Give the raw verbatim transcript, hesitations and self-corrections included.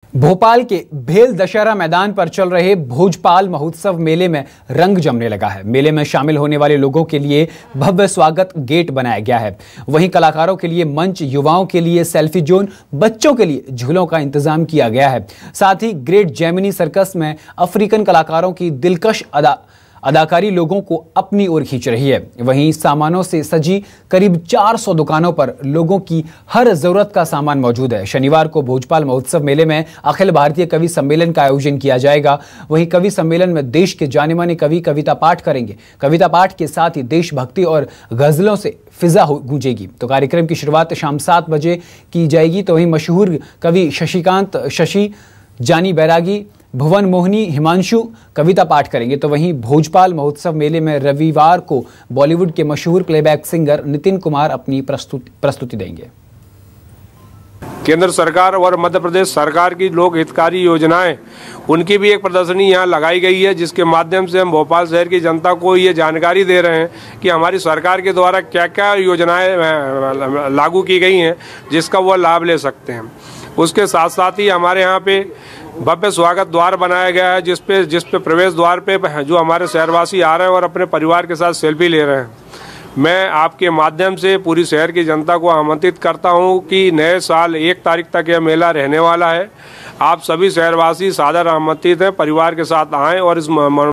भोपाल के भेल दशहरा मैदान पर चल रहे भोजपाल महोत्सव मेले में रंग जमने लगा है। मेले में शामिल होने वाले लोगों के लिए भव्य स्वागत गेट बनाया गया है। वहीं कलाकारों के लिए मंच, युवाओं के लिए सेल्फी जोन, बच्चों के लिए झूलों का इंतजाम किया गया है। साथ ही ग्रेट जेमिनी सर्कस में अफ्रीकन कलाकारों की दिलकश अदा अदाकारी लोगों को अपनी ओर खींच रही है। वहीं सामानों से सजी करीब चार सौ दुकानों पर लोगों की हर जरूरत का सामान मौजूद है। शनिवार को भोजपाल महोत्सव मेले में अखिल भारतीय कवि सम्मेलन का आयोजन किया जाएगा। वहीं कवि सम्मेलन में देश के जाने माने कवि कविता पाठ करेंगे। कविता पाठ के साथ ही देशभक्ति और गजलों से फिजा गूंजेगी। तो कार्यक्रम की शुरुआत शाम सात बजे की जाएगी। तो वहीं मशहूर कवि शशिकांत शशि, जानी बैरागी, भुवन मोहिनी, हिमांशु कविता पाठ करेंगे। तो वहीं भोजपाल महोत्सव मेले में रविवार को बॉलीवुड के मशहूर प्लेबैक सिंगर नितिन कुमार अपनी प्रस्तुति प्रस्तुति देंगे। केंद्र सरकार और मध्य प्रदेश सरकार की लोक हितकारी योजनाएं, उनकी भी एक प्रदर्शनी यहाँ लगाई गई है, जिसके माध्यम से हम भोपाल शहर की जनता को ये जानकारी दे रहे हैं कि हमारी सरकार के द्वारा क्या क्या योजनाएं लागू की गई हैं, जिसका वो लाभ ले सकते हैं। उसके साथ साथ ही हमारे यहाँ पे भव्य स्वागत द्वार बनाया गया है, जिस पे जिस पे प्रवेश द्वार पे जो हमारे शहरवासी आ रहे हैं और अपने परिवार के साथ सेल्फी ले रहे हैं। मैं आपके माध्यम से पूरी शहर की जनता को आमंत्रित करता हूं कि नए साल एक तारीख तक यह मेला रहने वाला है। आप सभी शहरवासी सादर आमंत्रित हैं, परिवार के साथ आएँ और इस